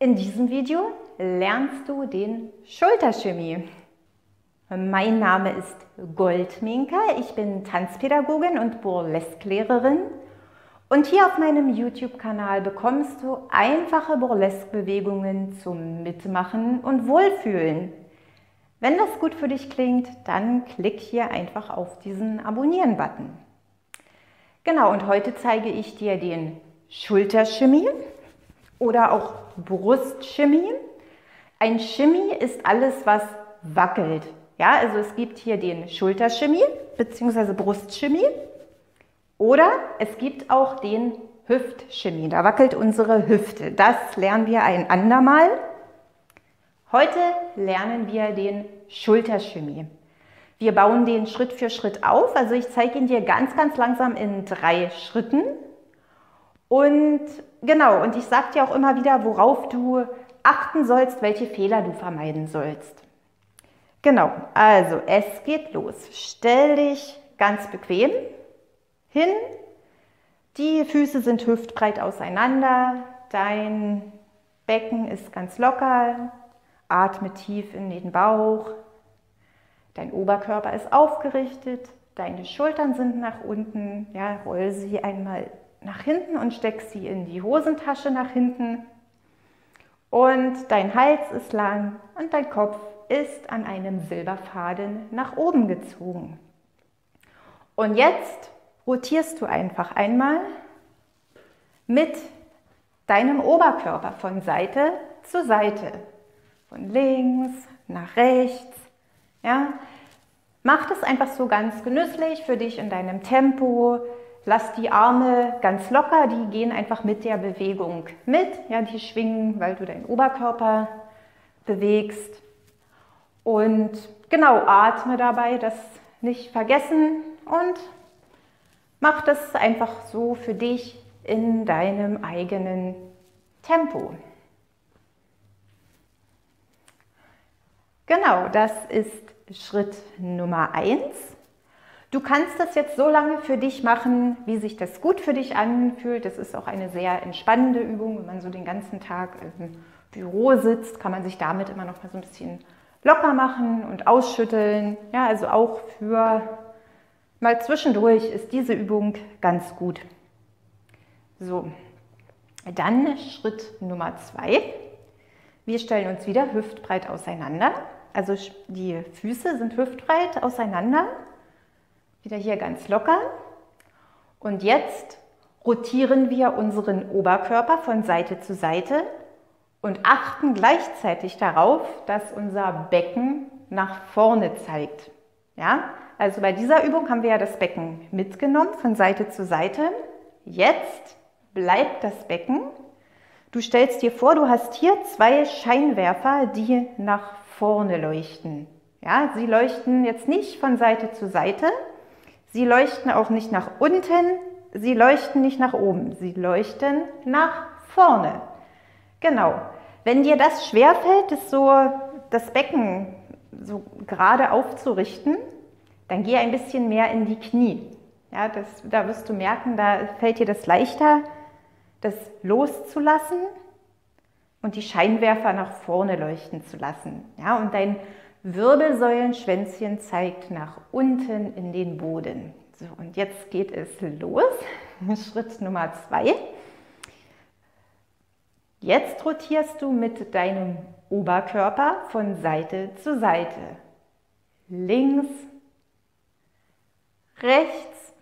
In diesem Video lernst du den Schultershimmy. Mein Name ist Goldminka, ich bin Tanzpädagogin und Burlesque-Lehrerin und hier auf meinem YouTube-Kanal bekommst du einfache Burlesque-Bewegungen zum Mitmachen und Wohlfühlen. Wenn das gut für dich klingt, dann klick hier einfach auf diesen Abonnieren-Button. Genau, und heute zeige ich dir den Schultershimmy oder auch Brustshimmy. Ein Shimmy ist alles, was wackelt. Ja, also es gibt hier den Schultershimmy bzw. Brustshimmy oder es gibt auch den Hüftshimmy. Da wackelt unsere Hüfte. Das lernen wir ein andermal. Heute lernen wir den Schultershimmy. Wir bauen den Schritt für Schritt auf. Also ich zeige ihn dir ganz, ganz langsam in 3 Schritten. Und genau, und ich sage dir auch immer wieder, worauf du achten sollst, welche Fehler du vermeiden sollst. Genau, also es geht los. Stell dich ganz bequem hin. Die Füße sind hüftbreit auseinander. Dein Becken ist ganz locker. Atme tief in den Bauch. Dein Oberkörper ist aufgerichtet. Deine Schultern sind nach unten. Ja, roll sie einmal nach hinten und steck sie in die Hosentasche nach hinten. Und dein Hals ist lang und dein Kopf ist an einem Silberfaden nach oben gezogen. Und jetzt rotierst du einfach einmal mit deinem Oberkörper von Seite zu Seite. Von links nach rechts. Ja? Mach das einfach so ganz genüsslich für dich in deinem Tempo. Lass die Arme ganz locker, die gehen einfach mit der Bewegung mit. Ja, die schwingen, weil du deinen Oberkörper bewegst. Und genau, atme dabei, das nicht vergessen und mach das einfach so für dich in deinem eigenen Tempo. Genau, das ist Schritt Nummer 1. Du kannst das jetzt so lange für dich machen, wie sich das gut für dich anfühlt. Das ist auch eine sehr entspannende Übung. Wenn man so den ganzen Tag im Büro sitzt, kann man sich damit immer noch mal so ein bisschen locker machen und ausschütteln. Ja, also auch für mal zwischendurch ist diese Übung ganz gut. So, dann Schritt Nummer 2. Wir stellen uns wieder hüftbreit auseinander. Also die Füße sind hüftbreit auseinander. Wieder hier ganz locker. Und jetzt rotieren wir unseren Oberkörper von Seite zu Seite und achten gleichzeitig darauf, dass unser Becken nach vorne zeigt. Ja? Also bei dieser Übung haben wir ja das Becken mitgenommen von Seite zu Seite. Jetzt bleibt das Becken. Du stellst dir vor, du hast hier 2 Scheinwerfer, die nach vorne leuchten. Ja? Sie leuchten jetzt nicht von Seite zu Seite. Sie leuchten auch nicht nach unten, sie leuchten nicht nach oben, sie leuchten nach vorne. Genau. Wenn dir das schwerfällt, das Becken so gerade aufzurichten, dann geh ein bisschen mehr in die Knie. Ja, da wirst du merken, da fällt dir das leichter, das loszulassen und die Scheinwerfer nach vorne leuchten zu lassen. Ja, und dein Wirbelsäulenschwänzchen zeigt nach unten in den Boden. So, und jetzt geht es los. Schritt Nummer 2. Jetzt rotierst du mit deinem Oberkörper von Seite zu Seite. Links, rechts,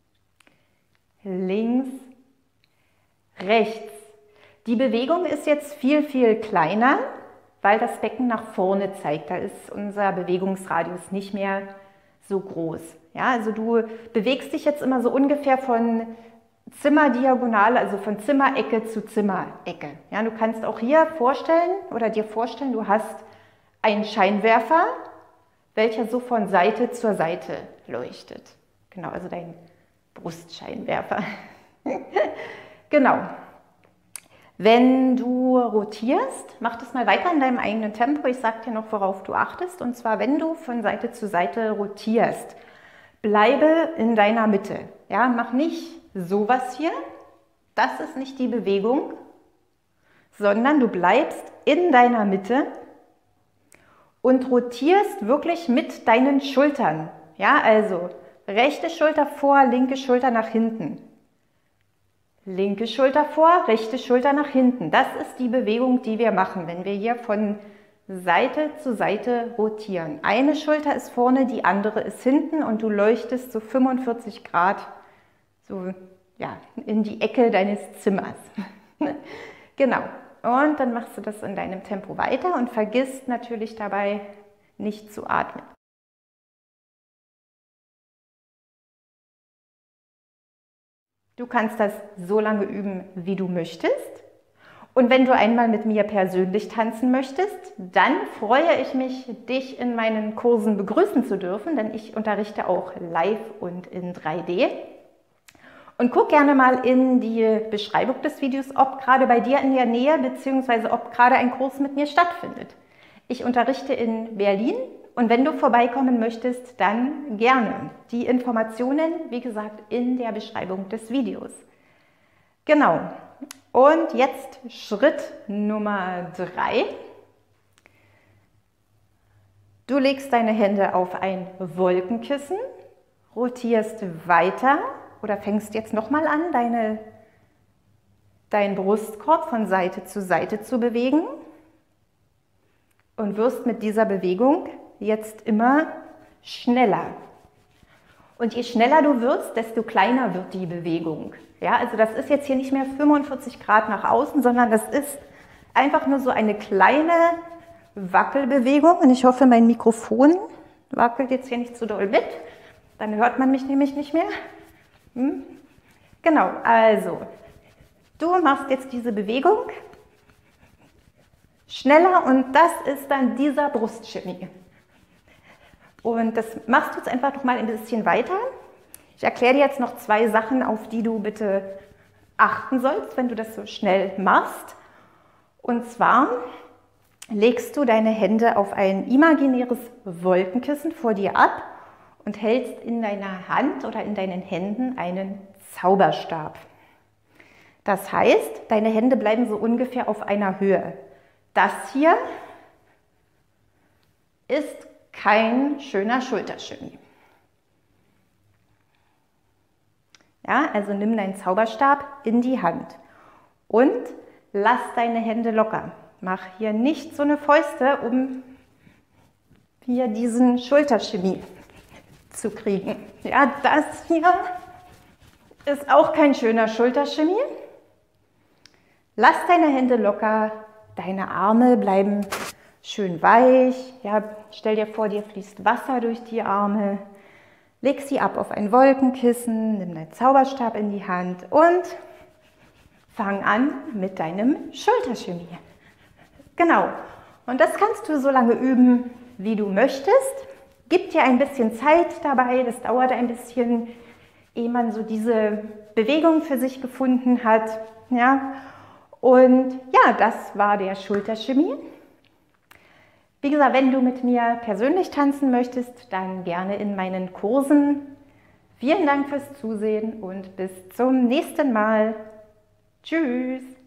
links, rechts. Die Bewegung ist jetzt viel, viel kleiner, weil das Becken nach vorne zeigt. Da ist unser Bewegungsradius nicht mehr so groß. Ja, also du bewegst dich jetzt immer so ungefähr von Zimmerdiagonale, also von Zimmerecke zu Zimmerecke. Ja, du kannst auch hier dir vorstellen, du hast einen Scheinwerfer, welcher so von Seite zur Seite leuchtet. Genau, also dein Brustscheinwerfer. Genau. Wenn du rotierst, mach das mal weiter in deinem eigenen Tempo. Ich sage dir noch, worauf du achtest. Und zwar, wenn du von Seite zu Seite rotierst, bleibe in deiner Mitte. Ja, mach nicht sowas hier. Das ist nicht die Bewegung, sondern du bleibst in deiner Mitte und rotierst wirklich mit deinen Schultern. Ja, also rechte Schulter vor, linke Schulter nach hinten. Linke Schulter vor, rechte Schulter nach hinten. Das ist die Bewegung, die wir machen, wenn wir hier von Seite zu Seite rotieren. Eine Schulter ist vorne, die andere ist hinten und du leuchtest so 45 Grad so, ja, in die Ecke deines Zimmers. Genau. Und dann machst du das in deinem Tempo weiter und vergisst natürlich dabei nicht zu atmen. Du kannst das so lange üben, wie du möchtest. Und wenn du einmal mit mir persönlich tanzen möchtest, dann freue ich mich, dich in meinen Kursen begrüßen zu dürfen, denn ich unterrichte auch live und in 3D. Und guck gerne mal in die Beschreibung des Videos, ob gerade bei dir in der Nähe bzw. ob gerade ein Kurs mit mir stattfindet. Ich unterrichte in Berlin und wenn du vorbeikommen möchtest, dann gerne. Die Informationen, wie gesagt, in der Beschreibung des Videos. Genau. Und jetzt Schritt Nummer 3. Du legst deine Hände auf ein Wolkenkissen, rotierst weiter oder fängst jetzt nochmal an, deinen Brustkorb von Seite zu bewegen und wirst mit dieser Bewegung jetzt immer schneller. Und je schneller du wirst, desto kleiner wird die Bewegung. Ja, also das ist jetzt hier nicht mehr 45 Grad nach außen, sondern das ist einfach nur so eine kleine Wackelbewegung. Und ich hoffe, mein Mikrofon wackelt jetzt hier nicht zu doll mit. Dann hört man mich nämlich nicht mehr. Genau, also du machst jetzt diese Bewegung schneller und das ist dann dieser Brustshimmy. Und das machst du jetzt einfach noch mal ein bisschen weiter. Ich erkläre dir jetzt noch 2 Sachen, auf die du bitte achten sollst, wenn du das so schnell machst. Und zwar legst du deine Hände auf ein imaginäres Wolkenkissen vor dir ab und hältst in deiner Hand oder in deinen Händen einen Zauberstab. Das heißt, deine Hände bleiben so ungefähr auf einer Höhe. Das hier ist kein schöner Schultershimmy. Ja, also nimm deinen Zauberstab in die Hand und lass deine Hände locker. Mach hier nicht so eine Fäuste, um hier diesen Schultershimmy zu kriegen. Ja, das hier ist auch kein schöner Schultershimmy. Lass deine Hände locker, deine Arme bleiben schön weich. Ja, stell dir vor, dir fließt Wasser durch die Arme. Leg sie ab auf ein Wolkenkissen, nimm deinen Zauberstab in die Hand und fang an mit deinem Schultershimmy. Genau. Und das kannst du so lange üben, wie du möchtest. Gib dir ein bisschen Zeit dabei. Das dauert ein bisschen, ehe man so diese Bewegung für sich gefunden hat. Ja. Und ja, das war der Schultershimmy. Wie gesagt, wenn du mit mir persönlich tanzen möchtest, dann gerne in meinen Kursen. Vielen Dank fürs Zusehen und bis zum nächsten Mal. Tschüss!